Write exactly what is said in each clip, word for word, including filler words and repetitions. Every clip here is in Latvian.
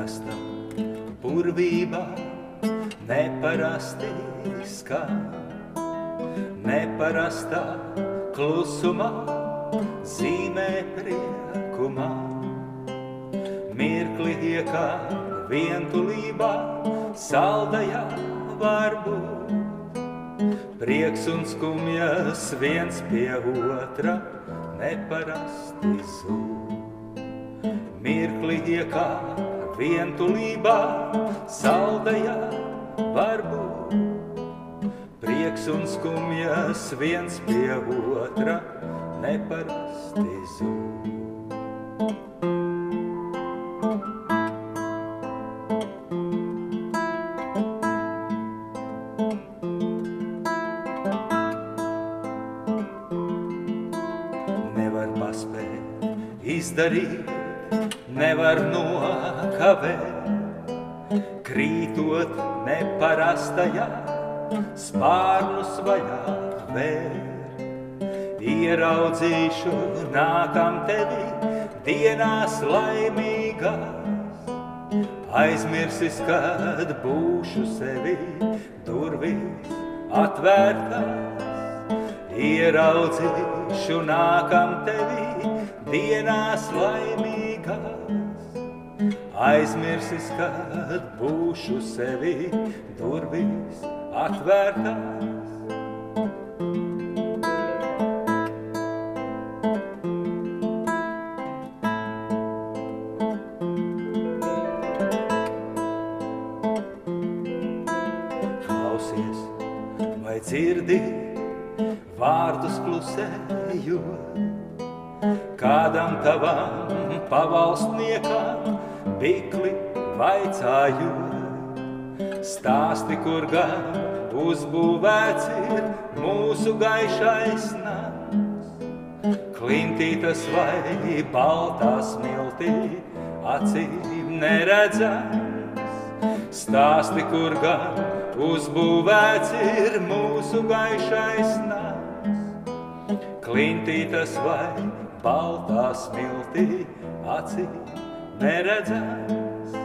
neparasta burvībā, neparasti skan, neparastā klusumā zīmē prieku man. Mirkli iekāp vientulībā, saldajā varbūt, prieks un skumjas viens pie otra neparasti zūd. Mirkli iekāp vientulībā, saldajā varbūt, prieks un skumjas viens pie otra neparasti zūd. Nevar paspēt izdarīt, nevar nokavēt, krītot neparastajā, spārnus vaļā vēr. Ieraudzīšu nākam tevi dienās laimīgās, aizmirsis, kad būšu sevi durvis atvērtās. Ieraudzīšu nākam tevi dienās laimīgās, aizmirsis, kad būšu sevi durvis atvērtās. Klausies, vai dzirdi vārdus klusējot, kādam tavam pavalstniekam bikli vaicājot. Stāsti, kur gan uzbūvēts ir mūsu gaišais nams, klintītas vai baltā smiltī acīm neredzams. Stāsti, kur gan uzbūvēts ir mūsu gaišais nams, klintītas vai baltā smiltī acīm neredzams.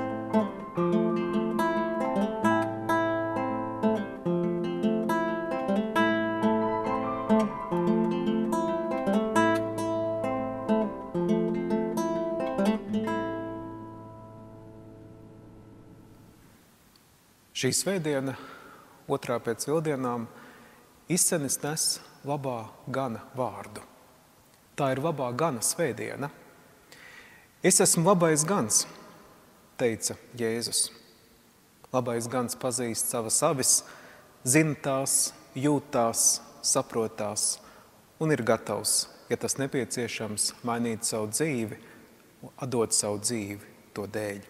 Šī svētdiena, otrā pēc Vildienām, izcenis nes labā gana vārdu. Tā ir labā gana svētdiena. Es esmu labais gans, teica Jēzus. Labais gans pazīst savas avis, zina tās, jūt tās, saprot tās un ir gatavs, ja tas nepieciešams, mainīt savu dzīvi, atdot savu dzīvi to dēļ.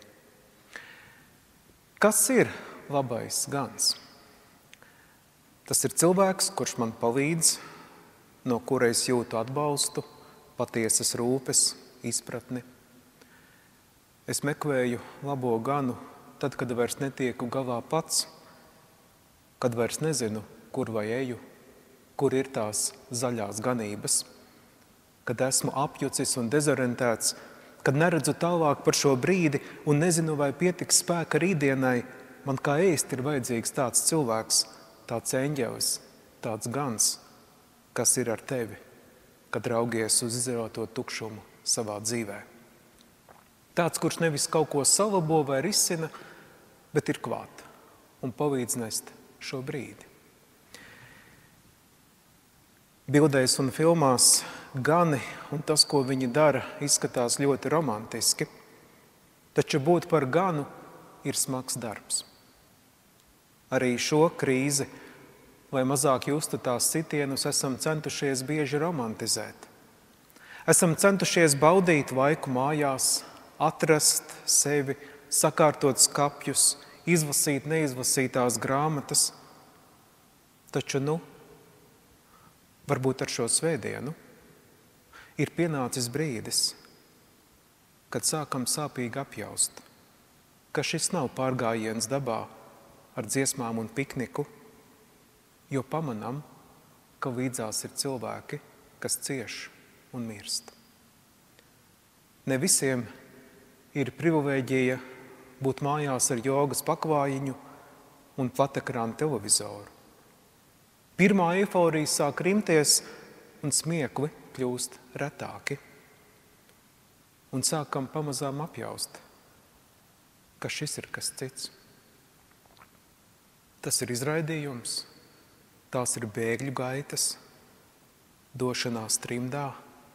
Kas ir labais gans? Tas ir cilvēks, kurš man palīdz, no kura es jūtu atbalstu, patiesas rūpes, izpratni. Es meklēju labo ganu tad, kad vairs netieku galā pats, kad vairs nezinu, kur vai eju, kur ir tās zaļās ganības, kad esmu apjucis un dezorientēts, kad neredzu tālāk par šo brīdi un nezinu, vai pietiks spēka rītdienai. Man kā ēst ir vajadzīgs tāds cilvēks, tāds eņģelis, tāds gans, kas ir ar tevi, kad raugies uz izrauto tukšumu savā dzīvē. Tāds, kurš nevis kaut ko salabo vai risina, bet ir klāt un palīdz nest šo brīdi. Bildēs un filmās gani un tas, ko viņi dara, izskatās ļoti romantiski, taču būt par ganu ir smags darbs. Arī šo krīzi, lai mazāk justu tās sitienus, esam centušies bieži romantizēt. Esam centušies baudīt laiku mājās, atrast sevi, sakārtot skapjus, izlasīt neizlasītās grāmatas. Taču, nu, varbūt ar šo svētdienu ir pienācis brīdis, kad sākam sāpīgi apjaust, ka šis nav pārgājiens dabā, ar dziesmām un pikniku, jo pamanam, ka līdzās ir cilvēki, kas cieš un mirst. Ne visiem ir privilēģija būt mājās ar jogas pakvājiņu un flatekrāna televizoru. Pirmā eiforija sāk rimties un smiekli kļūst retāki. Un sākam pamazām apjaust, ka šis ir kas cits. Tas ir izraidījums, tās ir bēgļu gaitas, došanās trimdā.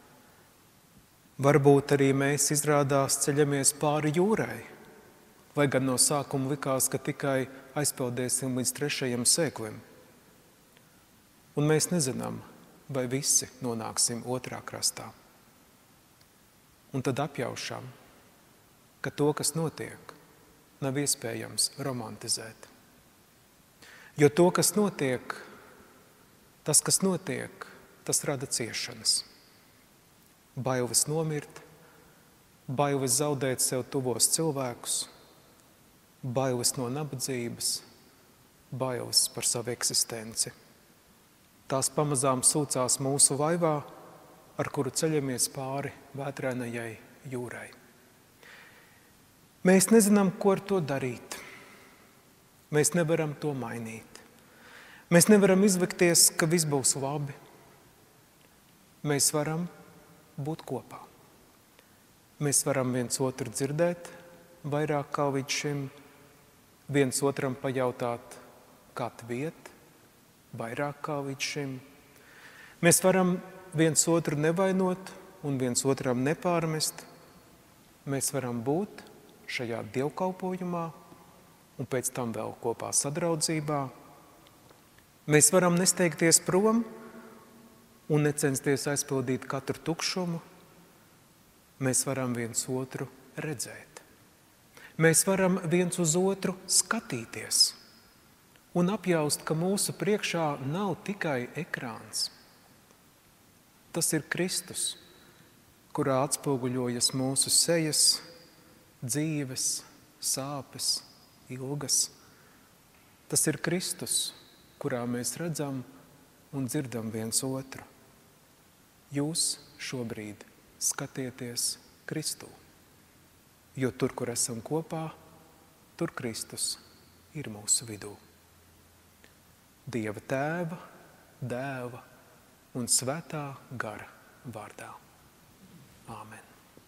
Varbūt arī mēs izrādās ceļamies pāri jūrai, lai gan no sākuma likās, ka tikai aizpeldēsim līdz trešajam sēklim. Un mēs nezinām, vai visi nonāksim otrā krastā. Un tad apjaušam, ka to, kas notiek, nav iespējams romantizēt. Jo to, kas notiek, tas, kas notiek, tas rada ciešanas. Bailes nomirt, bailes zaudēt sev tuvos cilvēkus, bailes no nabadzības, bailes par savu eksistenci. Tās pamazām sūcās mūsu laivā, ar kuru ceļamies pāri vētrainajai jūrai. Mēs nezinām, ko ar to darīt. Mēs nevaram to mainīt. Mēs nevaram izlikties, ka viss būs labi. Mēs varam būt kopā. Mēs varam viens otru dzirdēt vairāk kā līdz šim, viens otram pajautāt, kā tu iet, vairāk kā līdz šim. Mēs varam viens otru nevainot un viens otram nepārmest. Mēs varam būt šajā dievkalpojumā un pēc tam vēl kopā sadraudzībā. Mēs varam nesteigties prom un necensties aizpildīt katru tukšumu. Mēs varam viens otru redzēt. Mēs varam viens uz otru skatīties un apjaust, ka mūsu priekšā nav tikai ekrāns. Tas ir Kristus, kurā atspoguļojas mūsu sejas, dzīves, sāpes, ilgas. Tas ir Kristus, kurā mēs redzam un dzirdam viens otru. Jūs šobrīd skatieties Kristū, jo tur, kur esam kopā, tur Kristus ir mūsu vidū. Dieva Tēva, Dēla un Svētā gara vārdā. Āmen.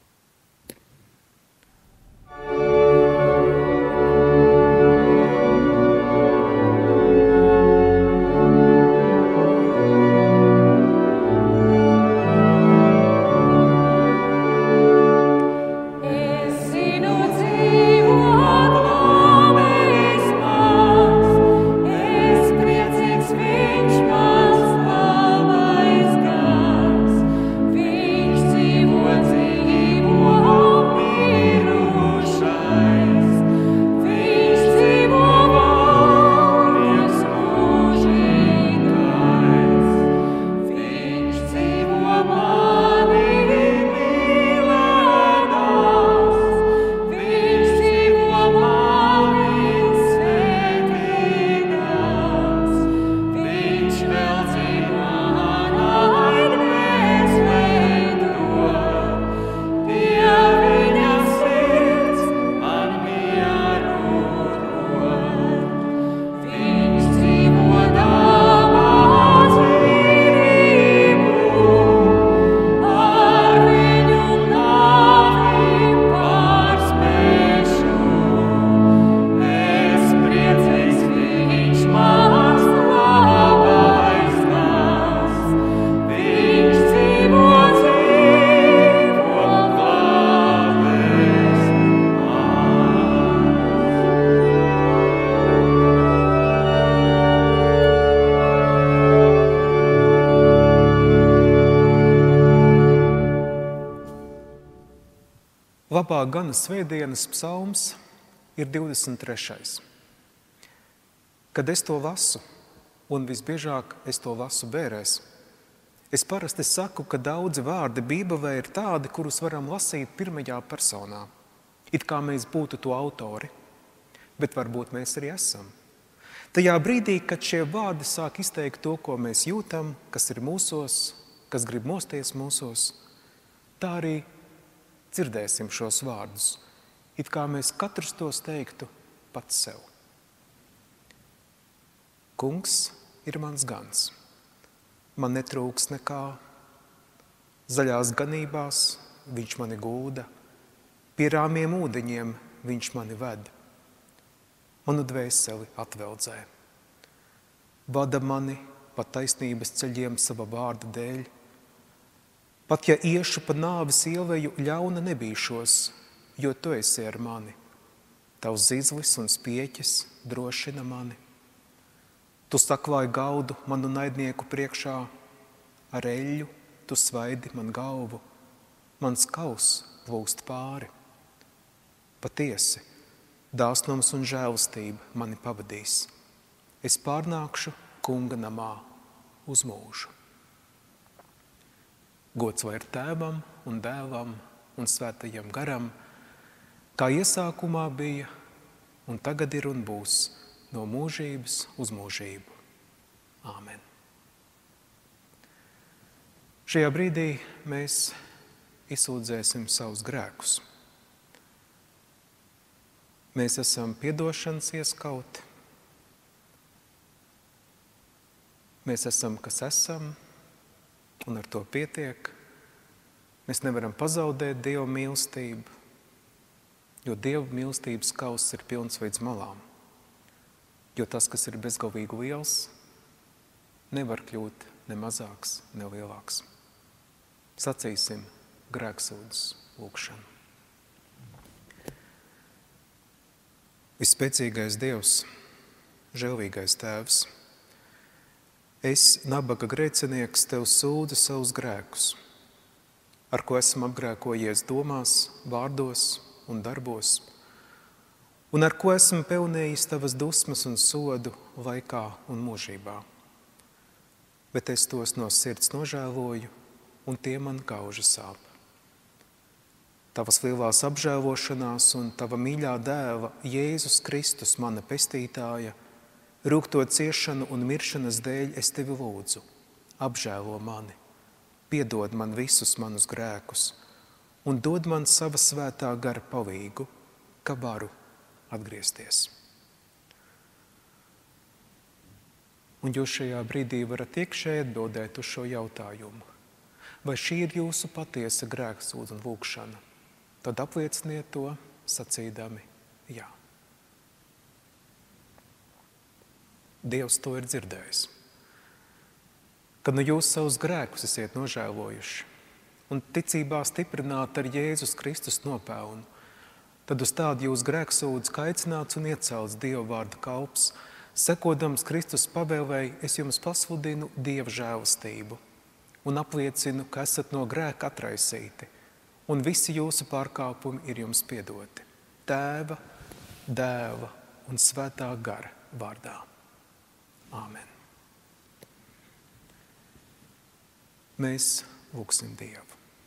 Labā gana svētdienas psalms ir divdesmit trešais. Kad es to lasu, un visbiežāk es to lasu bērēs, es parasti saku, ka daudzi vārdi Bībelē ir tādi, kurus varam lasīt pirmajā personā. It kā mēs būtu to autori, bet varbūt mēs arī esam. Tajā brīdī, kad šie vārdi sāk izteikt to, ko mēs jūtam, kas ir mūsos, kas grib mosties mūsos, tā arī dzirdēsim šos vārdus. it kā mēs katrs tos teiktu pats sev. Kungs ir mans gans, man netrūks nekā, zaļās ganībās viņš mani gulda, pie rāmiem ūdeņiem viņš mani ved, manu dvēseli atveldzē. Vada mani pa taisnības ceļiem sava vārda dēļ. Pat ja iešu pa nāves ieleju, ļauna nebīšos, jo tu esi ar mani. Tavs zizlis un spieķis drošina mani. Tu saklāji gaudu manu naidnieku priekšā, ar eļļu tu svaidi man galvu, mans kauss plūst pāri. Patiesi, dāsnums un žēlastība mani pavadīs. Es pārnākšu kunga namā uz mūžu. Gods lai ir Tēvam un Dēlam un Svētajam garam, kā iesākumā bija un tagad ir un būs, no mūžības uz mūžību. Āmen. Šajā brīdī mēs izsūdzēsim savus grēkus. Mēs esam piedošanas ieskauti. Mēs esam, kas esam, un ar to pietiek. Mēs nevaram pazaudēt Dieva mīlestību, jo Dieva mīlestības kauss ir pilns līdz malām. Jo tas, kas ir bezgalvīgi liels, nevar kļūt ne mazāks, ne lielāks. Sacīsim grēksūdzes lūgšanu. Visspēcīgais Dievs, žēlīgais Tēvs, es, nabaga grēcinieks, tev sūdzu savus grēkus, ar ko esmu apgrēkojies domās, vārdos un darbos, un ar ko esmu pelnījis tavas dusmas un sodu laikā un mūžībā. Bet es tos no sirds nožēloju, un tie man gauža sāp. Tavas lielās apžēlošanās un tava mīļā dēla Jēzus Kristus, mana pestītāja, rūgto ciešanu un miršanas dēļ es tevi lūdzu, apžēlo mani, piedod man visus manus grēkus un dod man sava svētā gara palīgu, ka varu atgriezties. Un jūs šajā brīdī varat iekšēji atbildēt uz šo jautājumu. Vai šī ir jūsu patiesa grēksūdze un lūgšana? Tad aplieciniet to, sacīdami jā. Dievs to ir dzirdējis. Kad nu jūs savus grēkus esiet nožēlojuši un ticībā stiprināt ar Jēzus Kristus nopelnu, tad uz tādu jūs grēksūdzi aicināts un iecelts Dieva vārda kalps, sekodams Kristus pavēlēji, es jums pasludinu Dieva žēlastību un apliecinu, ka esat no grēka atraisīti, un visi jūsu pārkāpumi ir jums piedoti. Tēva, Dēla un Svētā gara vārdā. Āmen. Mēs lūgsim Dievu.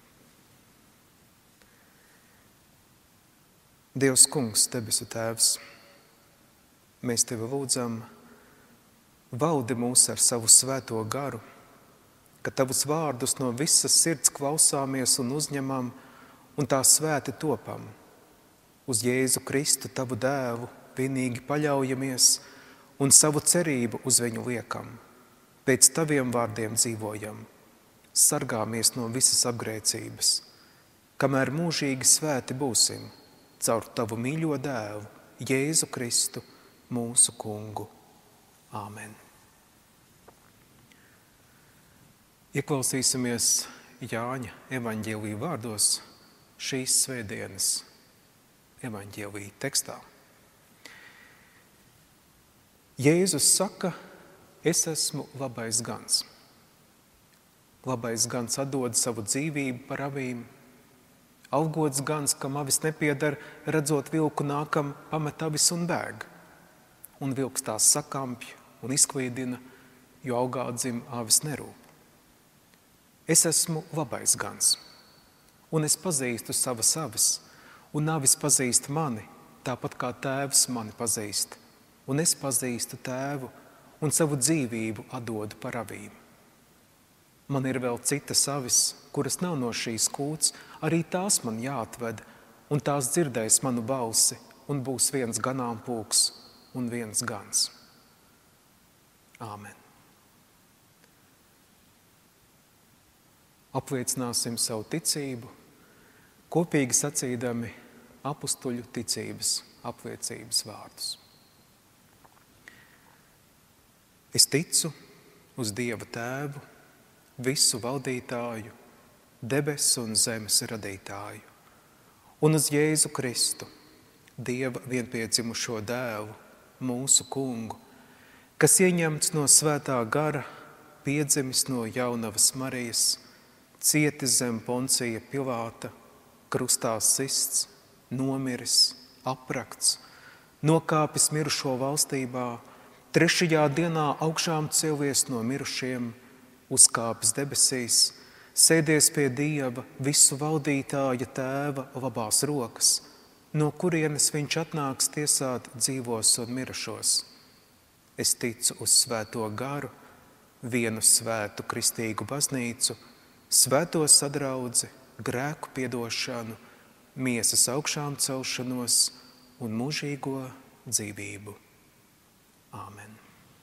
Dievs Kungs, debesu Tēvs, mēs Tevi lūdzam, valdi mūs ar savu svēto garu, ka Tavus vārdus no visas sirds klausāmies un uzņemam un tā svēti topam. Uz Jēzu Kristu, Tavu dēlu, vienīgi paļaujamies un savu cerību uz viņu liekam. Pēc Taviem vārdiem dzīvojam, sargāmies no visas apgrēcības, kamēr mūžīgi svēti būsim caur Tavu mīļo dēlu, Jēzu Kristu, mūsu kungu. Āmen. Ieklausīsimies Jāņa evaņģēlija vārdos šīs svētdienas evaņģēlija tekstā. Jēzus saka, es esmu labais gans. Labais gans atdod savu dzīvību par avīm. Algots gans, kam avis nepiedar, redzot vilku nākam, pamet avis un bēg. Un vilks tās sakampj un izklīdina, jo augā dzim avis nerūp. Es esmu labais gans, un es pazīstu savas avis, un avis pazīst mani, tāpat kā tēvs mani pazīst. Un es pazīstu tēvu un savu dzīvību atdodu par avīm. Man ir vēl citas avis, kuras nav no šīs kūts, arī tās man jāatved, un tās dzirdēs manu balsi, un būs viens ganāmpulks un viens gans. Āmen. Apliecināsim savu ticību, kopīgi sacīdami apustuļu ticības apliecības vārdus. Es ticu uz Dieva Tēvu, visu valdītāju, debesu un zemes radītāju, un uz Jēzu Kristu, Dieva vienpiedzimušo dēlu, mūsu kungu, kas ieņemts no svētā gara, piedzimis no jaunavas Marijas, cietis zem Poncija Pilāta, krustā sists, nomiris, aprakts, nokāpis mirušo valstībā, trešajā dienā augšām cēlies no mirušiem, uzkāpis debesīs, sēdies pie Dieva, visu valdītāja Tēva labās rokas, no kurienes viņš atnāks tiesāt dzīvos un mirušos. Es ticu uz svēto garu, vienu svētu kristīgu baznīcu, svēto sadraudzi, grēku piedošanu, miesas augšām celšanos un mūžīgo dzīvību. Āmen.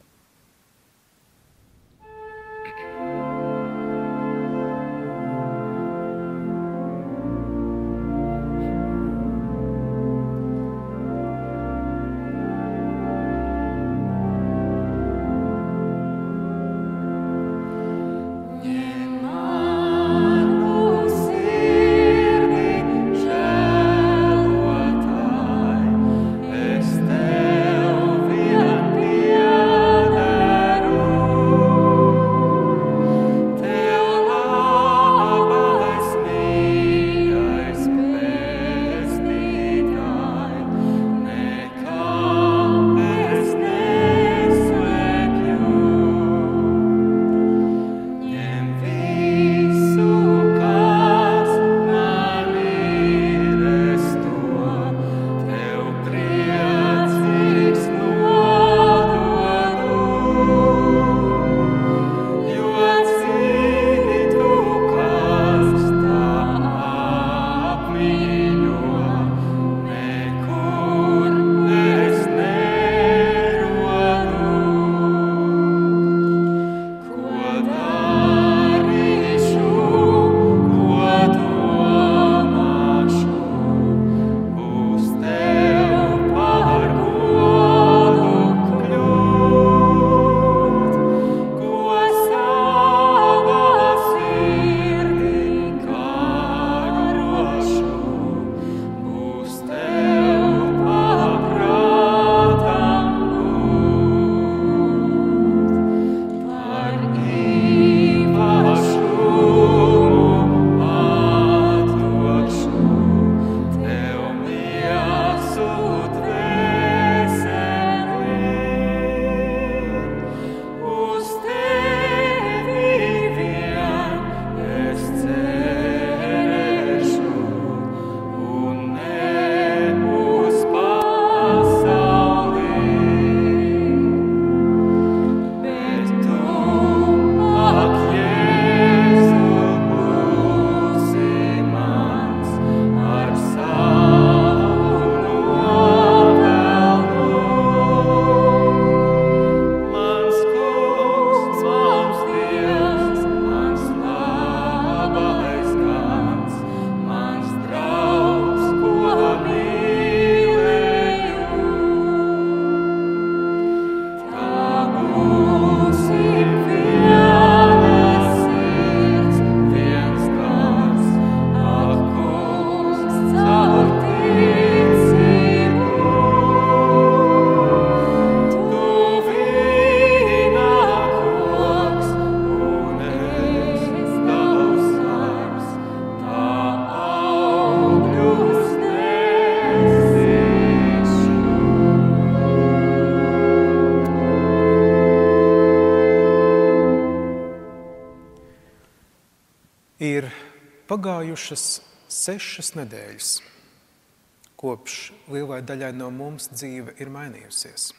Ir pagājušas sešas nedēļas, kopš lielai daļai no mums dzīve ir mainījusies.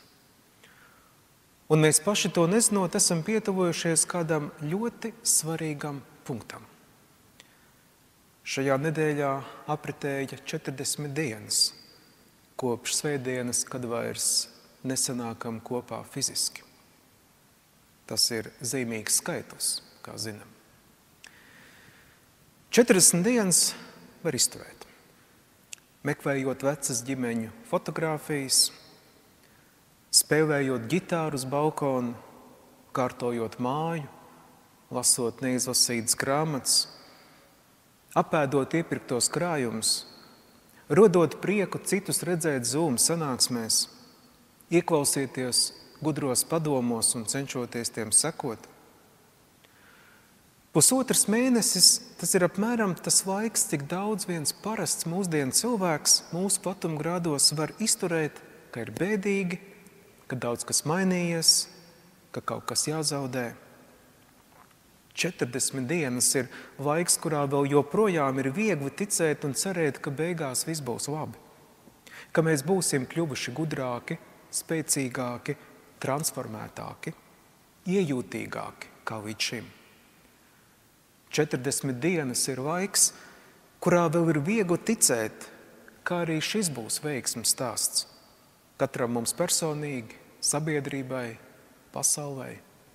Un mēs paši to nezinot, esam pietuvojušies kādam ļoti svarīgam punktam. Šajā nedēļā apritēja četrdesmit dienas kopš svētdienas, kad vairs nesanākam kopā fiziski. Tas ir zīmīgs skaitlis, kā zinām. četrdesmit dienas var izturēt, meklējot vecas ģimeņu fotogrāfijas, spēlējot ģitāru uz balkonu, kārtojot māju, lasot neizlasītas grāmatas, apēdot iepirktos krājumus, rodot prieku citus redzēt Zoom sanāksmēs, ieklausieties gudros padomos un cenšoties tiem sekot. Pusotrs mēnesis, tas ir apmēram tas laiks, cik daudz viens parasts mūsdienu cilvēks mūsu platumgrādos var izturēt, ka ir bēdīgi, ka daudz kas mainījies, ka kaut kas jāzaudē. četrdesmit dienas ir laiks, kurā vēl joprojām ir viegli ticēt un cerēt, ka beigās viss būs labi. Ka mēs būsim kļuvuši gudrāki, spēcīgāki, transformētāki, iejūtīgāki kā līdz šim. četrdesmit dienas ir laiks, kurā vēl ir viegli ticēt, ka arī šis būs veiksmes stāsts. Katram mums personīgi, sabiedrībai, pasaulē.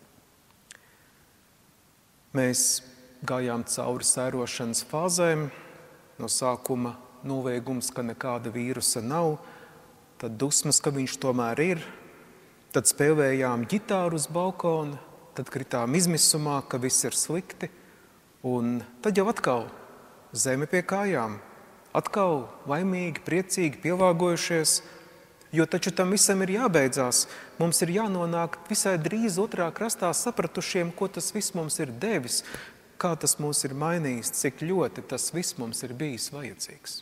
Mēs gājām cauri sērošanas fāzēm, no sākuma novēgums, ka nekāda vīrusa nav, tad dusmas, ka viņš tomēr ir, tad spēlējām ģitāru uz balkona, tad kritām izmisumā, ka viss ir slikti, un tad jau atkal zeme pie kājām, atkal laimīgi, priecīgi, pielāgojušies, jo taču tam visam ir jābeidzās. Mums ir jānonāk visai drīz otrā krastā sapratušiem, ko tas viss mums ir devis, kā tas mūs ir mainījis, cik ļoti tas viss mums ir bijis vajadzīgs.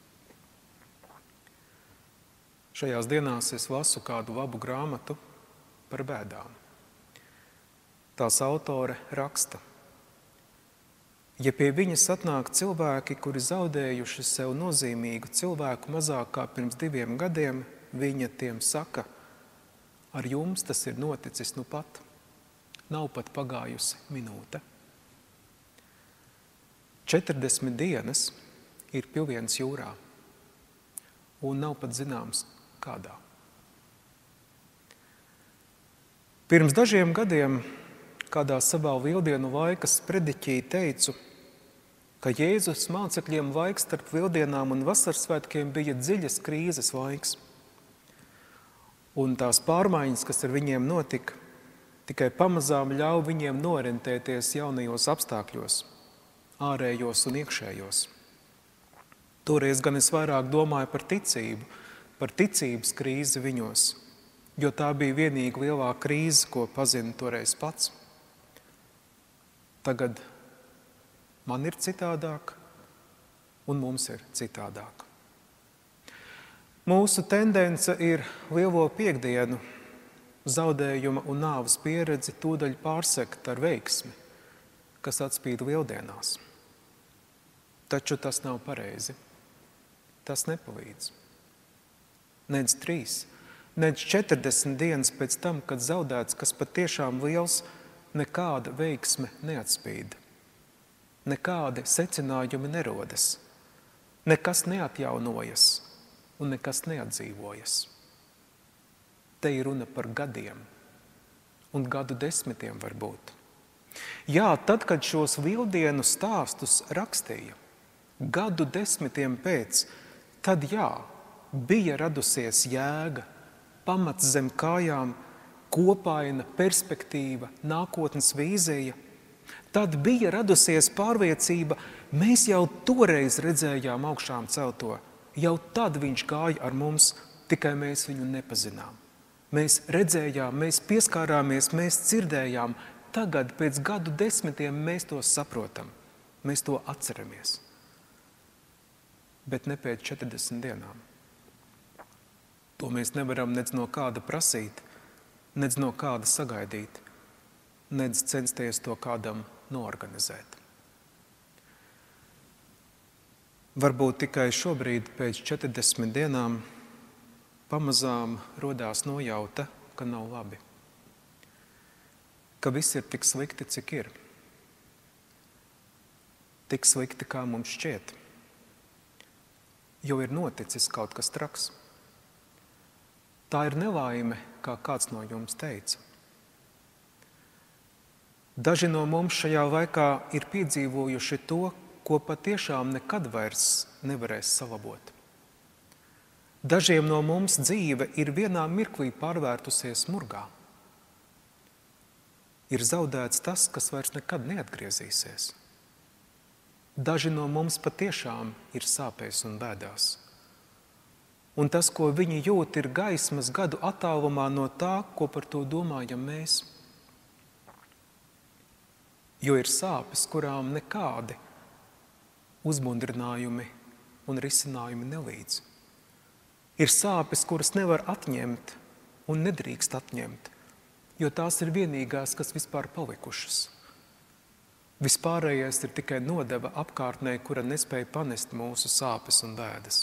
Šajās dienās es lasu kādu labu grāmatu par bēdām. Tās autore raksta: ja pie viņas atnāk cilvēki, kuri zaudējuši sev nozīmīgu cilvēku mazāk kā pirms diviem gadiem, viņa tiem saka: ar jums tas ir noticis nu pat, nav pat pagājusi minūte. četrdesmit dienas ir pilvienas jūrā, un nav pat zināms, kādā. Pirms dažiem gadiem kādā savā lieldienu laikas prediķī teicu, ka Jēzus mācekļiem laiks starp lieldienām un vasarsvētkiem bija dziļas krīzes laiks. Un tās pārmaiņas, kas ar viņiem notika, tikai pamazām ļauj viņiem norientēties jaunajos apstākļos, ārējos un iekšējos. Toreiz gan es vairāk domāju par ticību, par ticības krīzi viņos, jo tā bija vienīga lielā krīze, ko pazinu toreiz pats. Tagad man ir citādāk, un mums ir citādāk. Mūsu tendence ir lielo piekdienu, zaudējuma un nāves pieredzi tūdaļ pārsekt ar veiksmi, kas atspīd lieldienās. Taču tas nav pareizi. Tas nepalīdz. Nedz trīs, nedz četrdesmit dienas pēc tam, kad zaudēts, kas patiešām liels, nekāda veiksme neatspīd. Nekādi secinājumi nerodas. Nekas neatjaunojas un nekas neatdzīvojas. Te ir runa par gadiem un gadu desmitiem varbūt. Jā, tad, kad šos lieldienu stāstus rakstīja, gadu desmitiem pēc, tad jā, bija radusies jēga, pamats zem kājām, kopaina perspektīva, nākotnes vīzija. Tad bija radusies pārliecība, mēs jau toreiz redzējām augšām celto, jau tad viņš gāja ar mums, tikai mēs viņu nepazinām. Mēs redzējām, mēs pieskārāmies, mēs dzirdējām, tagad pēc gadu desmitiem mēs to saprotam, mēs to atceramies. Bet ne pēc četrdesmit dienām. To mēs nevaram nec no kāda prasīt, nec no kāda sagaidīt, nec censties to kādam noorganizēt. Varbūt tikai šobrīd pēc četrdesmit dienām pamazām rodās nojauta, ka nav labi. Ka viss ir tik slikti, cik ir. tik slikti, kā mums šķiet, jo ir noticis kaut kas traks. Tā ir nelaime, kā kāds no jums teica. Daži no mums šajā laikā ir piedzīvojuši to, ko patiešām nekad vairs nevarēs salabot. Dažiem no mums dzīve ir vienā mirklī pārvērtusies murgā. Ir zaudēts tas, kas vairs nekad neatgriezīsies. Daži no mums patiešām ir sāpēs un bēdās. Un tas, ko viņi jūt, ir gaismas gadu attālumā no tā, ko par to domājam mēs. Jo ir sāpes, kurām nekādi uzmundrinājumi un risinājumi nelīdz. Ir sāpes, kuras nevar atņemt un nedrīkst atņemt, jo tās ir vienīgās, kas vispār palikušas. Vispārējais ir tikai nodeva apkārtnē, kura nespēja panest mūsu sāpes un bēdas.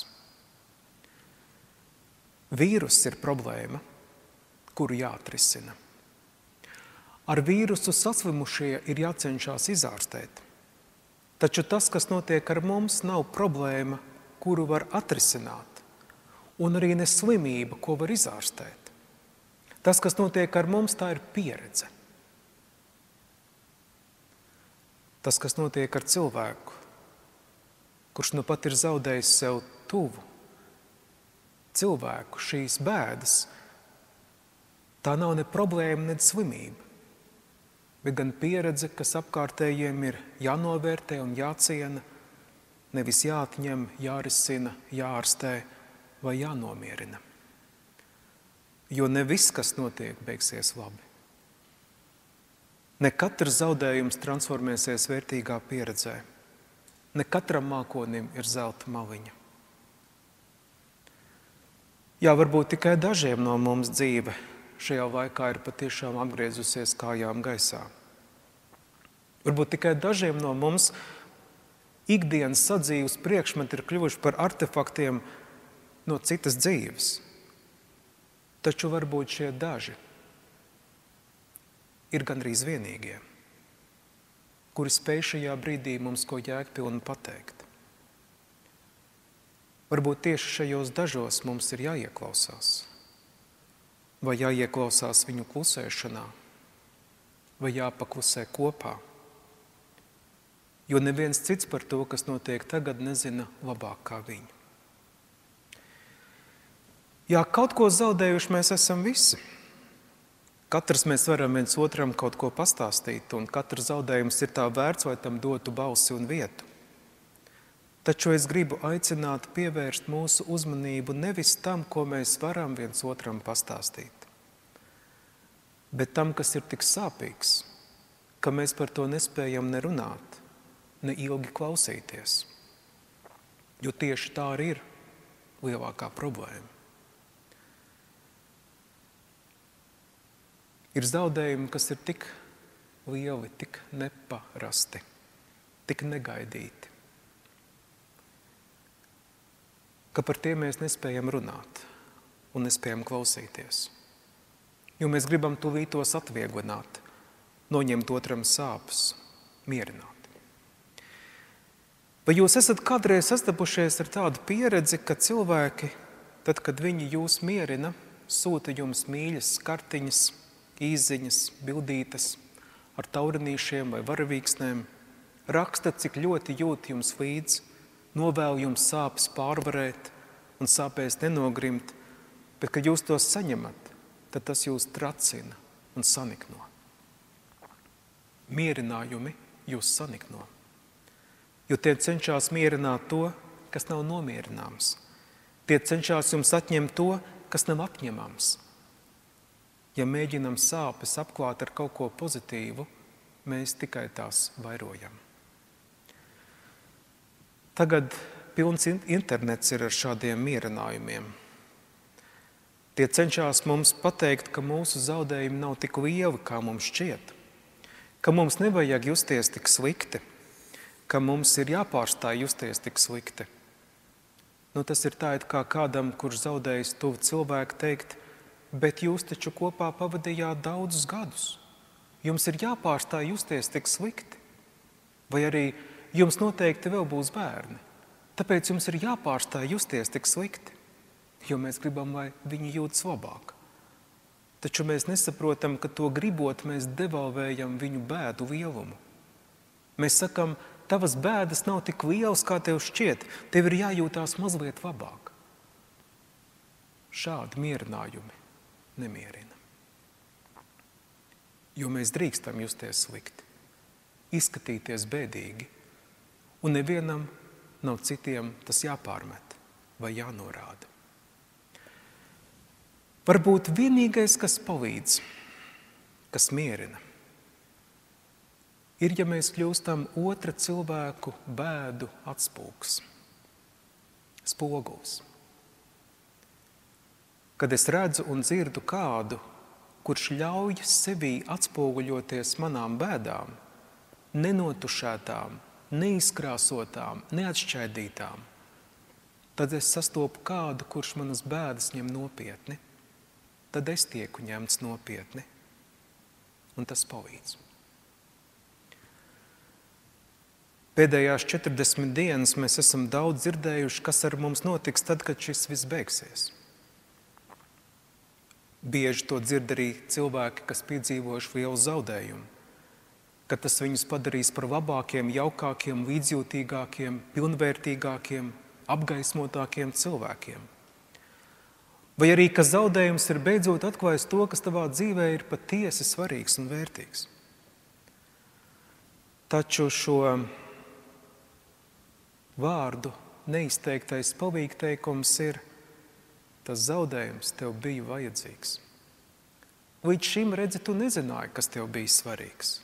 Vīrus ir problēma, kuru jāatrisina. Ar vīrusu saslimušie ir jācenšas izārstēt. Taču tas, kas notiek ar mums, nav problēma, kuru var atrisināt, un arī ne slimība, ko var izārstēt. Tas, kas notiek ar mums, tā ir pieredze. Tas, kas notiek ar cilvēku, kurš nu pat ir zaudējis sev tuvu, cilvēku, šīs bēdas, tā nav ne problēma, ne slimība, bet gan pieredze, kas apkārtējiem ir jānovērtē un jāciena, nevis jāatņem, jārisina, jāārstē vai jānomierina. Jo ne viss, kas notiek, beigsies labi. Ne katrs zaudējums transformēsies vērtīgā pieredzē. Ne katram mākonim ir zelta maliņa. Jā, varbūt tikai dažiem no mums dzīve šajā laikā ir patiešām apgriezusies kājām gaisā. Varbūt tikai dažiem no mums ikdienas sadzīves priekšmeti ir kļuvuši par artefaktiem no citas dzīves. Taču varbūt šie daži ir gandrīz vienīgie, kuri spēj šajā brīdī mums ko jēgpilni pateikt. Varbūt tieši šajos dažos mums ir jāieklausās, vai jāieklausās viņu klusēšanā, vai jāpaklusē kopā, jo neviens cits par to, kas notiek tagad, nezina labāk kā viņi. Jā, kaut ko zaudējuši mēs esam visi. Katrs mēs varam viens otram kaut ko pastāstīt, un katrs zaudējums ir tā vērts, vai tam dotu balsi un vietu. Taču es gribu aicināt pievērst mūsu uzmanību nevis tam, ko mēs varam viens otram pastāstīt, bet tam, kas ir tik sāpīgs, ka mēs par to nespējam ne runāt, ne ilgi klausīties. Jo tieši tā arī ir lielākā problēma. Ir zaudējumi, kas ir tik lieli, tik neparasti, tik negaidīti, ka par tiem mēs nespējam runāt un nespējam klausīties. Jo mēs gribam tūlītos atvieglināt, noņemt otram sāpes, mierināt. Vai jūs esat kādreiz sastapušies ar tādu pieredzi, ka cilvēki, tad, kad viņi jūs mierina, sūta jums mīļas kartiņas, īsziņas, bildītes ar taurinīšiem vai varavīksnēm, raksta, cik ļoti jūt jums līdz, novēl jums sāpes pārvarēt un sāpēs nenogrimt, bet, kad jūs tos saņemat, tad tas jūs tracina un sanikno. Mierinājumi jūs sanikno, jo tie cenšas mierināt to, kas nav nomierināms. Tie cenšas jums atņemt to, kas nav atņemams. Ja mēģinam sāpes apklāt ar kaut ko pozitīvu, mēs tikai tās vairojam. Tagad pilns internets ir ar šādiem mierinājumiem. Tie cenšas mums pateikt, ka mūsu zaudējumi nav tik lieli, kā mums šķiet, ka mums nevajag justies tik slikti, ka mums ir jāpārstāj justies tik slikti. Nu, tas ir tā, it kā kādam, kurš zaudējis tuvu cilvēku, teikt, bet jūs taču kopā pavadījāt daudzus gadus. Jums ir jāpārstāj justies tik slikti. Vai arī jums noteikti vēl būs bērni. Tāpēc jums ir jāpārstāj justies tik slikti, jo mēs gribam, lai viņi jūtas labāk. Taču mēs nesaprotam, ka to gribot, mēs devalvējam viņu bēdu lielumu. Mēs sakam, tavas bēdas nav tik lielas, kā tev šķiet, tev ir jājūtās mazliet labāk. Šādi mierinājumi nemierina. Jo mēs drīkstam justies slikti, izskatīties bēdīgi, un nevienam nav citiem tas jāpārmet vai jānorāda. Varbūt vienīgais, kas palīdz, kas mierina, ir, ja mēs kļūstam otra cilvēku bēdu atspūgs, spogulis. Kad es redzu un dzirdu kādu, kurš ļauj sevī atspoguļoties manām bēdām, nenotušētām, neizkrāsotām, neatšķaidītām, tad es sastopu kādu, kurš manas bēdas ņem nopietni, tad es tieku ņemts nopietni, un tas palīdz. Pēdējās četrdesmit dienas mēs esam daudz dzirdējuši, kas ar mums notiks tad, kad šis viss beigsies. Bieži to dzird arī cilvēki, kas piedzīvojuši lielu zaudējumu, ka tas viņus padarīs par labākiem, jaukākiem, līdzjūtīgākiem, pilnvērtīgākiem, apgaismotākiem cilvēkiem. Vai arī, ka zaudējums ir beidzot atklājis to, kas tavā dzīvē ir patiesi svarīgs un vērtīgs. Taču šo vārdu neizteiktais palīgteikums ir: tas zaudējums tev bija vajadzīgs. Līdz šim, redzi, tu nezināji, kas tev bija svarīgs.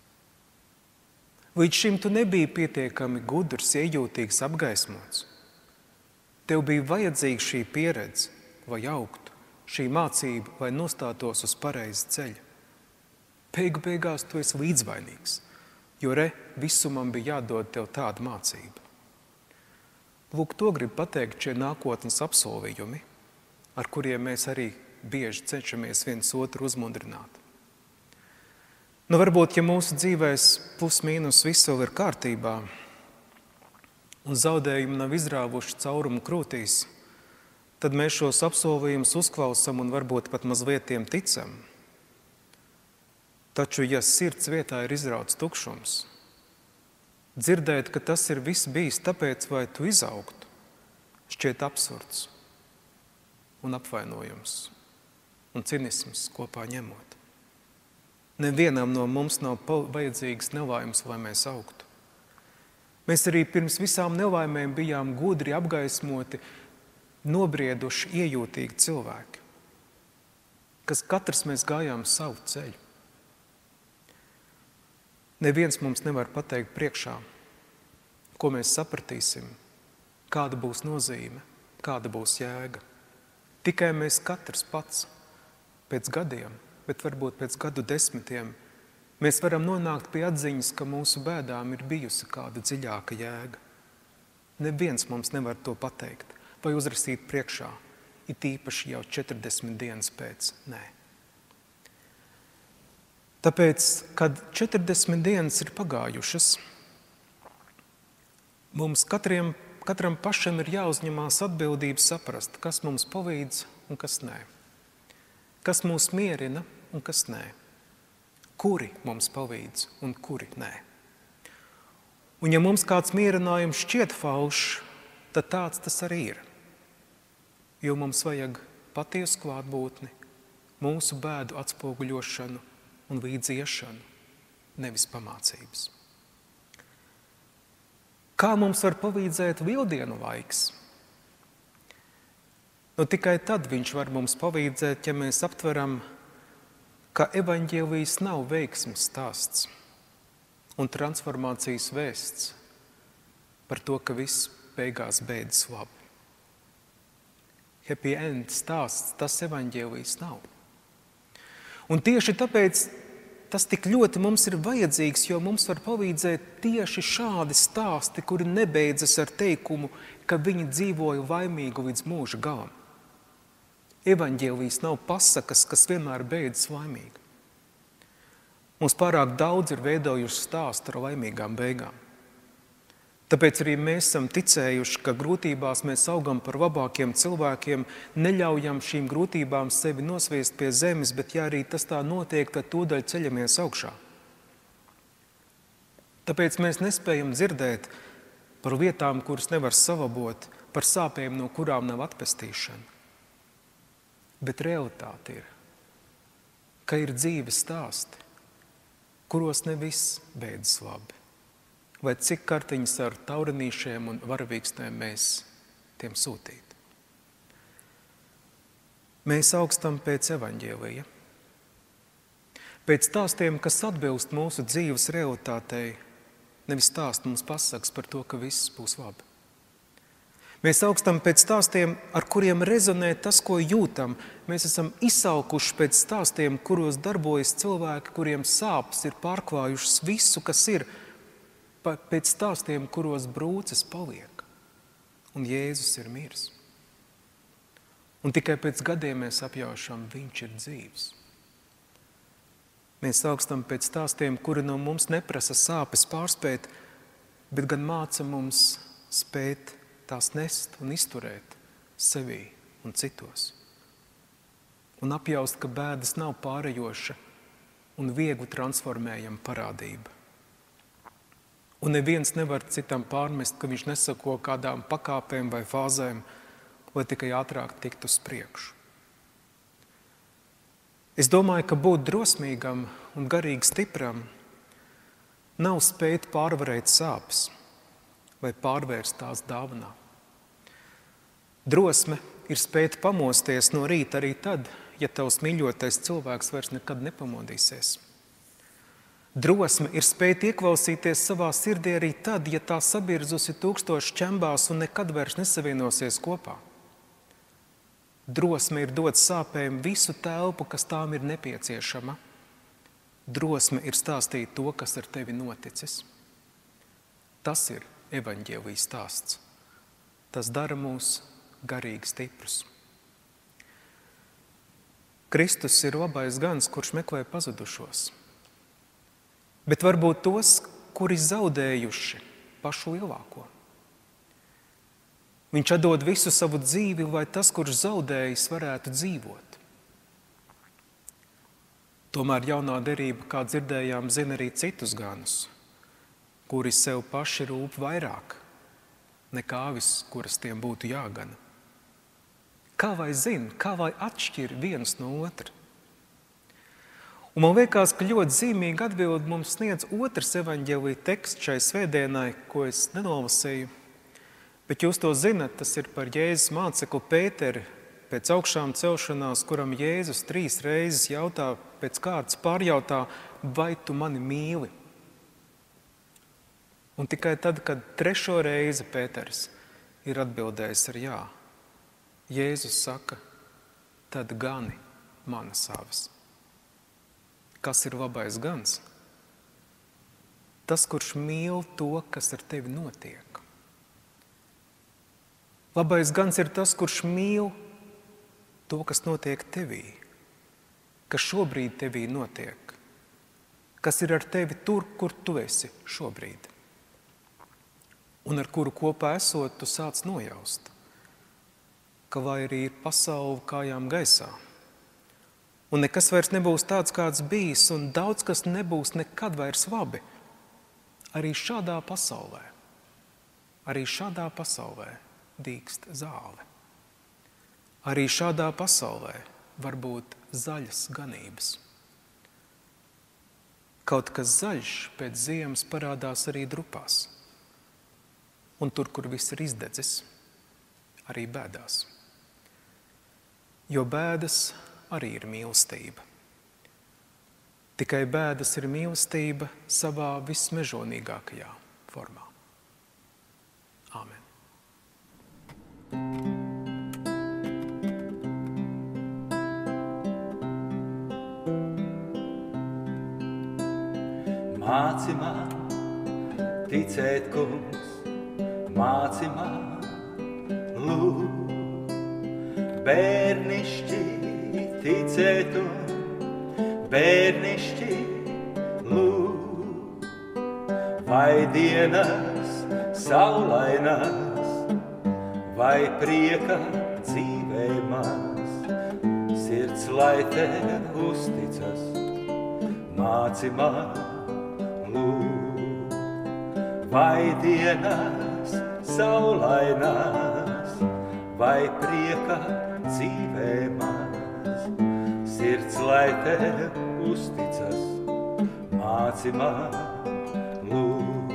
Līdz šim tu nebija pietiekami gudrs, iejūtīgs, apgaismots. Tev bija vajadzīga šī pieredze, lai augtu, šī mācība, lai nostātos uz pareizi ceļa. Beigu beigās tu esi līdzvainīgs, jo re, visumam bija jādod tev tāda mācība. Lūk, to grib pateikt šie nākotnes apsolījumi, ar kuriem mēs arī bieži cenšamies viens otru uzmundrināt. Nu, varbūt, ja mūsu dzīvēs plus mīnus viss vēl ir kārtībā un zaudējumi nav izrāvuši caurumu krūtīs, tad mēs šos apsolījumus uzklausam un varbūt pat mazliet tiem ticam. Taču, ja sirds vietā ir izrauts tukšums, dzirdēt, ka tas ir viss bijis tāpēc, vai tu izaugtu, šķiet absurds un apvainojums un cinisms kopā ņemot. Nevienam no mums nav vajadzīgas nelaimes, lai mēs augtu. Mēs arī pirms visām nelaimēm bijām gudri, apgaismoti, nobrieduši, iejūtīgi cilvēki, kas katrs mēs gājām savu ceļu. Neviens mums nevar pateikt priekšā, ko mēs sapratīsim, kāda būs nozīme, kāda būs jēga. Tikai mēs katrs pats pēc gadiem, bet varbūt pēc gadu desmitiem, mēs varam nonākt pie atziņas, ka mūsu bēdām ir bijusi kāda dziļāka jēga. Neviens mums nevar to pateikt vai uzrakstīt priekšā, it īpaši jau četrdesmit dienas pēc. Nē. Tāpēc, kad četrdesmit dienas ir pagājušas, mums katriem Katram pašam ir jāuzņemās atbildība saprast, kas mums palīdz un kas nē. Kas mūs mierina un kas nē. Kuri mums palīdz un kuri nē. Un ja mums kāds mierinājums šķiet falšs, tad tāds tas arī ir. Jo mums vajag patiesu klātbūtni, mūsu bēdu atspoguļošanu un līdziešanu, nevis pamācības. Kā mums var palīdzēt lieldienu laiks? Nu, tikai tad viņš var mums palīdzēt, ja mēs aptveram, ka evaņģēlijs nav veiksmes stāsts un transformācijas vēsts par to, ka viss beigās beidzas labi. Happy end stāsts, tas evaņģēlijs nav. Un tieši tāpēc tas tik ļoti mums ir vajadzīgs, jo mums var palīdzēt tieši šādi stāsti, kuri nebeidzas ar teikumu, ka viņi dzīvoja laimīgi līdz mūža galam. Evaņģēlijs nav pasakas, kas vienmēr beidzas laimīgi. Mums pārāk daudz ir veidojuši stāstu ar laimīgām beigām. Tāpēc arī mēs esam ticējuši, ka grūtībās mēs augam par labākiem cilvēkiem, neļaujam šīm grūtībām sevi nosviest pie zemes, bet ja arī tas tā notiek, tad tūdaļ ceļamies augšā. Tāpēc mēs nespējam dzirdēt par lietām, kuras nevar savabot, par sāpēm, no kurām nav atpestīšana. Bet realitāte ir, ka ir dzīves stāsti, kuros ne viss beidzas labi. Vai cik kartiņas ar taurenīšiem un varavīkstēm mēs tiem sūtīt. Mēs augstam pēc evaņģēlija, pēc stāstiem, kas atbilst mūsu dzīves realitātei, nevis stāst mums pasakas par to, ka viss būs labi. Mēs augstam pēc stāstiem, ar kuriem rezonē tas, ko jūtam. Mēs esam izsalkuši pēc stāstiem, kuros darbojas cilvēki, kuriem sāpes ir pārklājušas visu, kas ir, pēc stāstiem, kuros brūces paliek, un Jēzus ir miris. Un tikai pēc gadiem mēs apjaušam, viņš ir dzīvs. Mēs augstam pēc stāstiem, kuri no mums neprasa sāpes pārspēt, bet gan māca mums spēt tās nest un izturēt sevī un citos. Un apjaust, ka bēdas nav pārejoša un viegli transformējama parādība. Un neviens nevar citam pārmest, ka viņš nesako kādām pakāpēm vai fāzēm, lai tikai ātrāk tiktu uz priekšu. Es domāju, ka būt drosmīgam un garīgi stipram nav spēt pārvarēt sāpes vai pārvērst tās dāvanā. Drosme ir spēt pamosties no rīta arī tad, ja tavs mīļotais cilvēks vairs nekad nepamodīsies. Drosme ir spēt ieklausīties savā sirdī arī tad, ja tā sabirzusi tūkstoši ķembās un nekad vairs nesavienosies kopā. Drosme ir dot sāpēm visu telpu, kas tām ir nepieciešama. Drosme ir stāstīt to, kas ar tevi noticis. Tas ir evaņģēlija stāsts. Tas dara mūs garīgi stiprus. Kristus ir labais gans, kurš meklē pazudušos. Bet varbūt tos, kuri zaudējuši pašu lielāko. Viņš atdod visu savu dzīvi, lai tas, kurš zaudējis, varētu dzīvot. Tomēr jaunā derība, kā dzirdējām, zina arī citus ganus, kuri sev paši rūp vairāk nekā avis, kuras tiem būtu jāgana. Kā vai zina, kā vai atšķir viens no otra? Un man liekas, ka ļoti zīmīgi atbildi mums sniedz otrs evaņģēlija teksts šai svētdienai, ko es nenolasīju. Bet jūs to zinat, tas ir par Jēzus mācekli Pēteri pēc augšām celšanās, kuram Jēzus trīs reizes jautā, pēc kārtas pārjautā, vai tu mani mīli? Un tikai tad, kad trešo reizi Pēteris ir atbildējis ar jā, Jēzus saka, tad gani manas avis. Kas ir labais gans? Tas, kurš mīl to, kas ar tevi notiek. Labais gans ir tas, kurš mīl to, kas notiek tevī, kas šobrīd tevī notiek, kas ir ar tevi tur, kur tu esi šobrīd. Un ar kuru kopā esot, tu sāc nojaust, ka lai arī ir pasaule kājām gaisā, un nekas vairs nebūs tāds, kāds bijis, un daudz kas nebūs nekad vairs labi. Arī šādā pasaulē, arī šādā pasaulē dīkst zāle. Arī šādā pasaulē var būt zaļas ganības. Kaut kas zaļš pēc ziemas parādās arī drupās. Un tur, kur viss ir izdedzis, arī bēdās. Jo bēdas arī ir mīlestība. Tikai bēdas ir mīlestība savā vismežonīgākajā formā. Āmen. Māci man ticēt, kungs, māci man lūgt, bērnišķi ticēt un bērnišķi lūgt. Vai dienas saulainās, vai prieka dzīvē maz, sirds lai tev uzticas, māci man lūgt. Vai dienās saulainās, vai prieka dzīvē maz, sirds lai tev uzticas, māci man lūgt.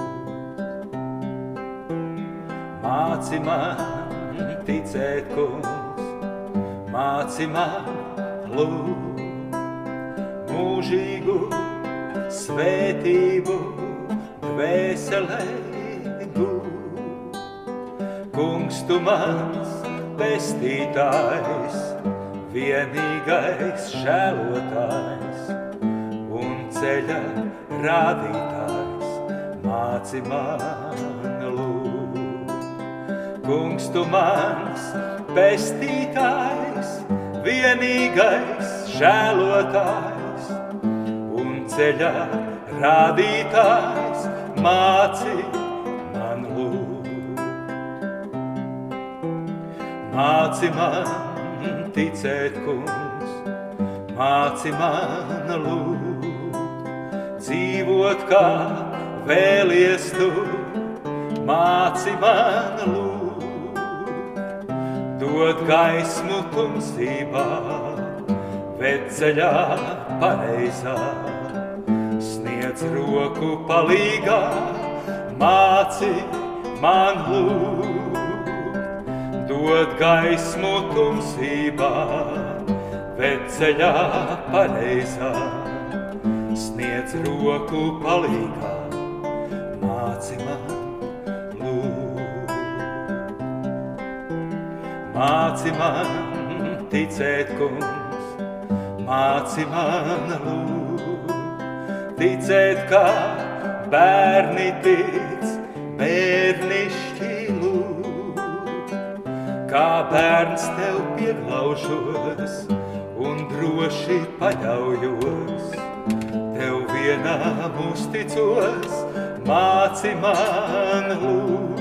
Māci man ticēt, kungs, māci man lūgt, mūžīgu svētību dvēselē gūt. Kungs, tu mans pestītājs, vienīgais žēlotājs un ceļa rādītājs, māci man lūgt. Kungs, tu mans pestītājs, vienīgais žēlotājs un ceļa rādītājs, māci man lūgt. Māci man ticēt, kungs, māci man lūgt, dzīvot kā vēlies tu, māci man lūgt. Dod gaismu tumsībā, ved ceļā pareizā, sniedz roku palīgā, māci man lūgt. Dod gaismu tumsībā, ved ceļā pareizā, sniedz roku palīgā, māci man lūgt. Māci man ticēt, kungs, māci man lūgt, ticēt, kā bērni tic, bērnišķi lūgt. Kā bērns tev pieglaužos un droši paļaujos, tev vienam uzticos, māci man lūgt.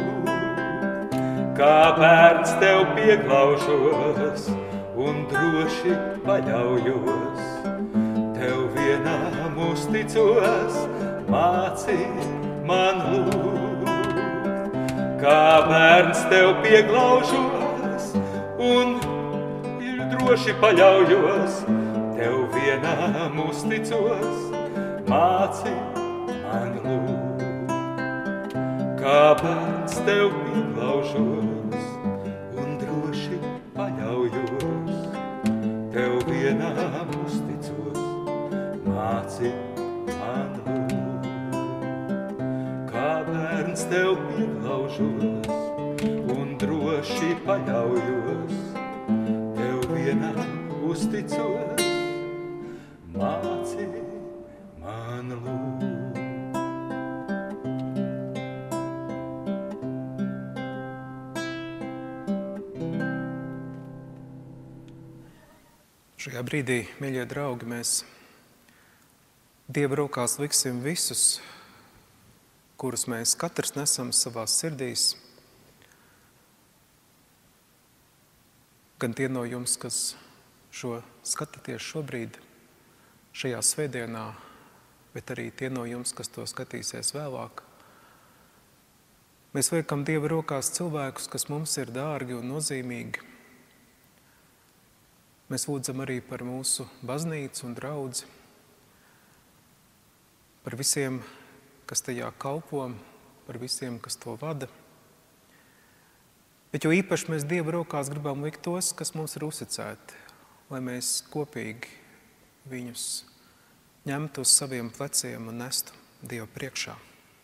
Kā bērns tev pieglaužos un droši paļaujos, tev vienam uzticos, māci man lūgt. Kā bērns tev pieglaužos un droši paļaujos, tev vienam uzticos, māci man lūgt. Kā bērns tev pieglaužos un droši paļaujos, tev vienam uzticos, māci man lūgt. Kā bērns tev pieglaužos un droši paļaujos, tev vienam uzticos, māci man lūgt. Šajā brīdī, mīļie draugi, mēs Dieva rokās liksim visus, kurus mēs katrs nesam savās sirdīs. Gan tie no jums, kas šo skatāties šobrīd, šajā svētdienā, bet arī tie no jums, kas to skatīsies vēlāk. Mēs liekam Dieva rokās cilvēkus, kas mums ir dārgi un nozīmīgi. Mēs lūdzam arī par mūsu baznīcu un draudzi, par visiem, kas tajā kalpo, par visiem, kas to vada. Bet jo īpaši mēs Dieva rokās gribam likt tos, kas mums ir uzticēti, lai mēs kopīgi viņus ņemtu uz saviem pleciem un nestu Dieva priekšā.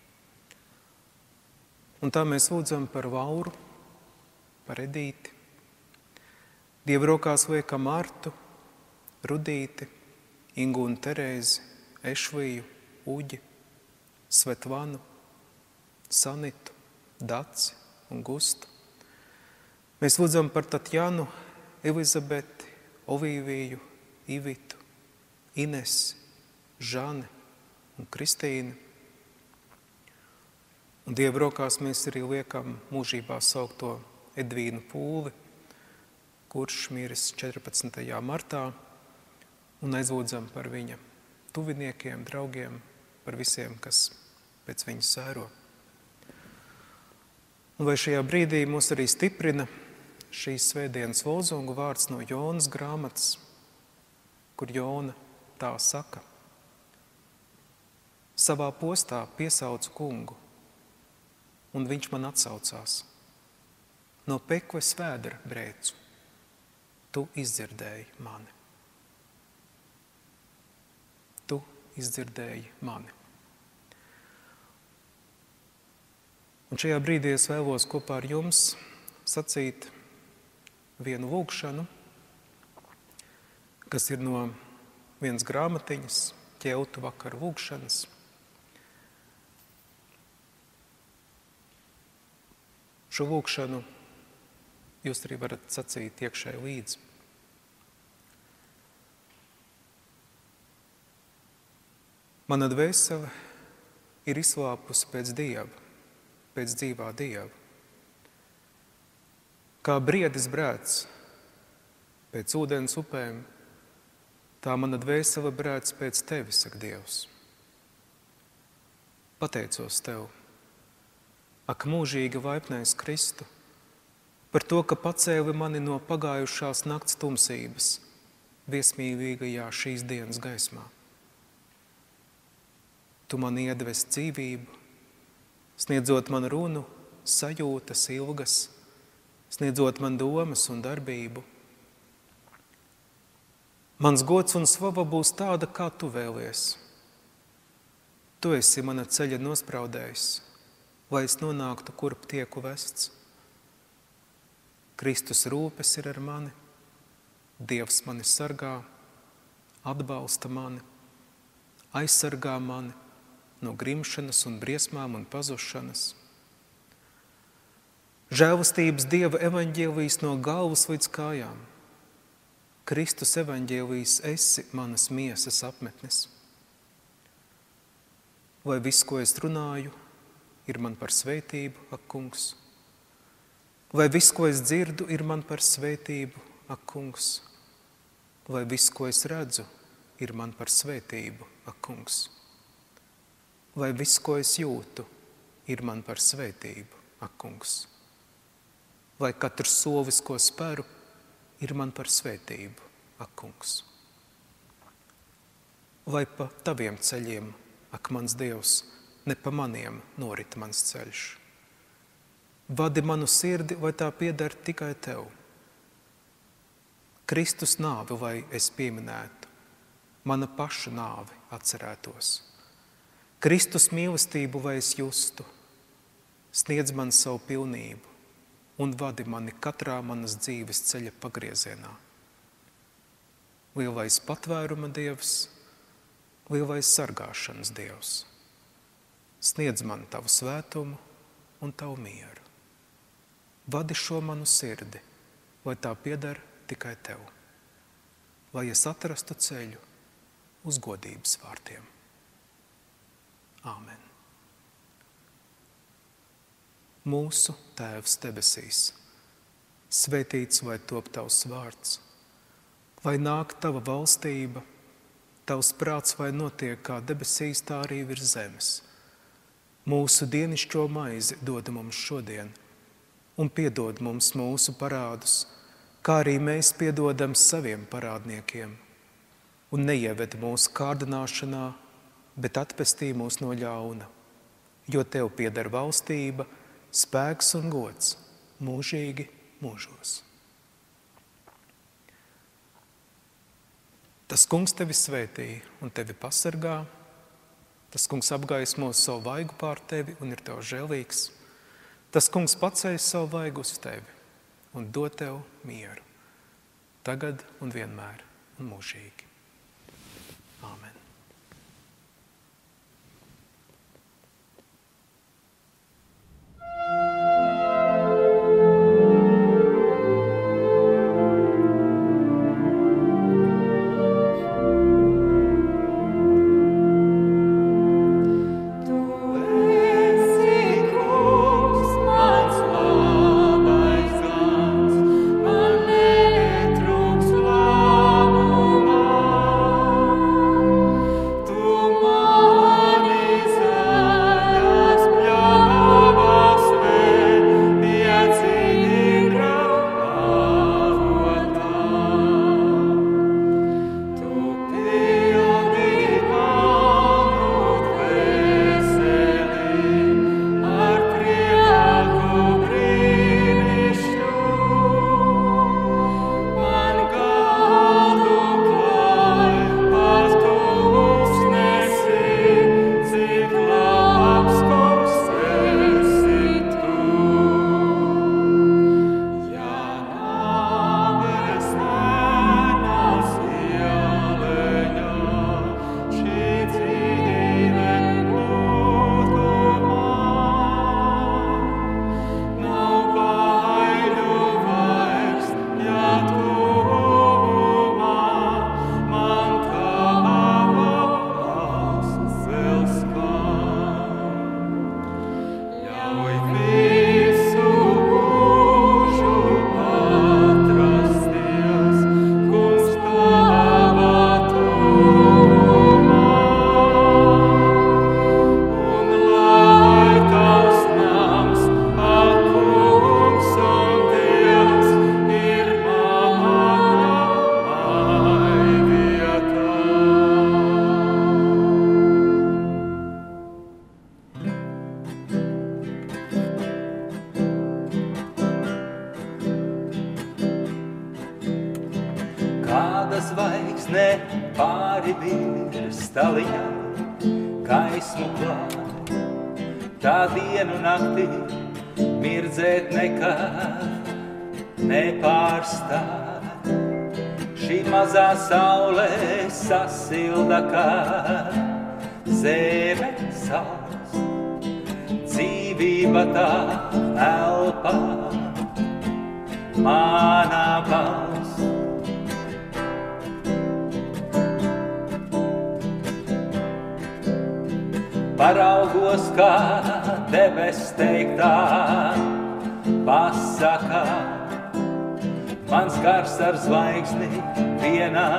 Un tā mēs lūdzam par Lauru, par Edīti. Dieva rokās liekam Martu, Rudīti, Ingu un Terēzi, Ešliju, Uģi, Svetlanu, Sanitu, Daci un Gustu. Mēs lūdzam par Tatjanu, Elizabeti, Olīviju, Ivitu, Inesi, Žani un Kristīnu. Un Dieva rokās mēs arī liekam mūžībā saukto Edvīnu Pūli, kurš miris četrpadsmitajā martā, un aizlūdzam par viņa tuviniekiem, draugiem, par visiem, kas pēc viņa sēro. Un vai šajā brīdī mūs arī stiprina šīs svētdienas lozungu vārds no Jonas grāmatas, kur Jona tā saka: savā postā piesaucu kungu, un viņš man atsaucās. No pekves vēdra brēcu, tu izdzirdēji mani. Tu izdzirdēji mani. Un šajā brīdī es vēlos kopā ar jums sacīt vienu lūgšanu, kas ir no vienas grāmatiņas, ķeltu vakaru lūgšanas. Šo lūgšanu jūs arī varat sacīt iekšēji līdzi. Mana dvēsele ir izslāpusi pēc Dieva, pēc dzīvā Dieva. Kā briedis brēc pēc ūdens upēm, tā mana dvēsele brēc pēc tevi, saka Dievs. Pateicos tev, ak mūžīgi laipnais Kristu, par to, ka pacēli mani no pagājušās nakts tumsības viesmīlīgajā šīs dienas gaismā. Tu man iedves dzīvību, sniedzot man runu, sajūtas, ilgas, sniedzot man domas un darbību. Mans gods un slava būs tāda, kā tu vēlies. Tu esi mana ceļa nospraudējis, lai es nonāktu, kurp tieku vests. Kristus rūpes ir ar mani, Dievs mani sargā, atbalsta mani, aizsargā mani no grimšanas un briesmām un pazušanas. Žēlastības Dieva evaņģēlijs no galvas līdz kājām. Kristus evaņģēlijs esi manas miesas apmetnes. Lai viss, ko es runāju, ir man par svētību, ak kungs. Lai viss, ko es dzirdu, ir man par svētību, ak kungs. Lai viss, ko es redzu, ir man par svētību, ak kungs. Lai viss, ko es jūtu, ir man par svētību, ak kungs. Lai katrs solis, ko speru, ir man par svētību, ak kungs. Lai pa taviem ceļiem, ak mans Dievs, ne pa maniem norit mans ceļš. Vadi manu sirdi, vai tā pieder tikai tev. Kristus nāvi, lai es pieminētu, mana paša nāvi atcerētos. Kristus mīlestību, lai es justu, sniedz man savu pilnību un vadi mani katrā manas dzīves ceļa pagriezienā. Lielais patvēruma Dievs, lielais sargāšanas Dievs, sniedz man tavu svētumu un tavu mieru. Vadi šo manu sirdi, lai tā pieder tikai tev, lai es atrastu ceļu uz godības vārtiem. Āmen. Mūsu Tēvs debesīs, svētīts lai top tavs vārds, lai nāk tava valstība, tavs prāts lai notiek kā debesīs, tā arī virs zemes. Mūsu dienišķo maizi dod mums šodien, un piedod mums mūsu parādus, kā arī mēs piedodam saviem parādniekiem. Un neieved mūsu kārdināšanā, bet atpestī mūs no ļauna, jo tev pieder valstība, spēks un gods mūžīgi mūžos. Tas kungs tevi svētī un tevi pasargā, tas kungs apgaismo savu vaigu pār tevi un ir tev žēlīgs. Tas kungs paceļ savu vaigu uz tevi un dod tev mieru, tagad un vienmēr un mūžīgi. Āmen. Tu esi zvaigzne pāri virs staliņā gaismu klāj. Tā dienu naktī mirdzēt nekad nepārstāj. Šī mazā saule sasilda kā zeme sals. Dzīvība tā elpā, manā balss. Paraugos kā debes teiktā pasakā, mans gars ar zvaigzni vienā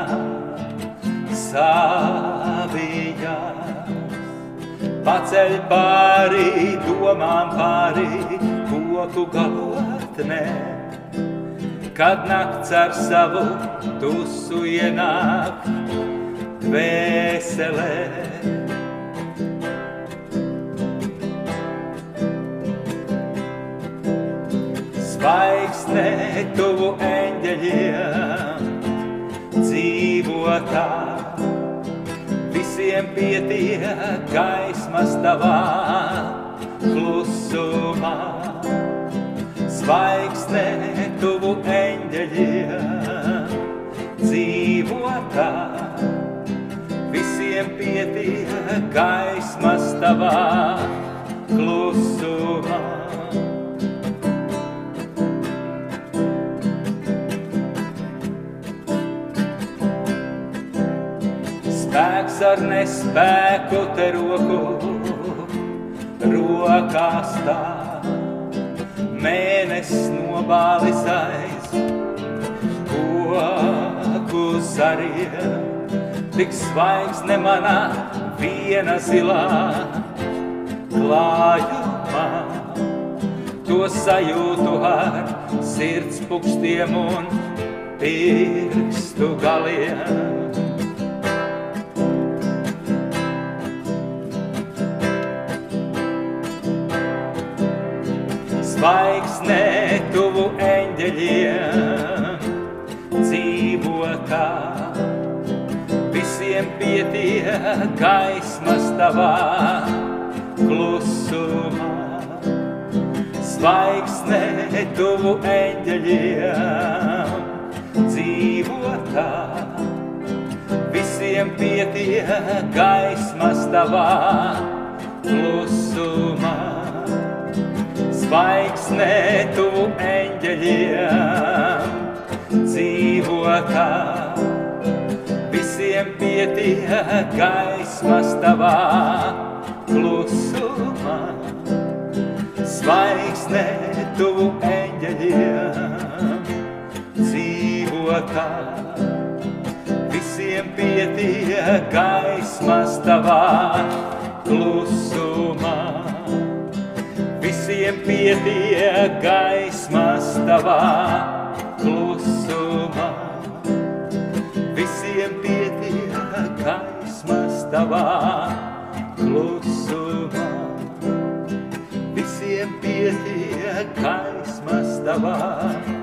savijās. Paceļ pāri domām pāri koku galotnē, kad nakts ar savu tusu ienāk dvēselē. Zvaigzne tuvu eņģeļiem dzīvotā, visiem pietiek gaismas tavā klusumā. Zvaigzne tuvu eņģeļiem dzīvotā, visiem pietiek gaismas tavā klusumā. Spēks ar nespēku te roku rokās tā, mēnesis nobālis aiz koku zariem. Tik zvaigzne manā viena zilā klājumā, to sajūtu ar sirds pukstiem un pirkstu galiem. Zvaigzne tuvu eņģeļiem dzīvotā, visiem pietiek gaismas tavā klusumā. Zvaigzne tuvu eņģeļiem dzīvotā, visiem pietiek gaismas tavā klusumā. Zvaigzne tuvu eņģeļiem dzīvotā, visiem pietiek gaismas tavā klusumā. Zvaigzne tuvu eņģeļiem dzīvotā, visiem pietiek gaismas tavā klusumā. Visiem pietiek gaismas tavā klusumā. Visiem pietiek gaismas tavā klusumā. Visiem pietiek gaismas tavā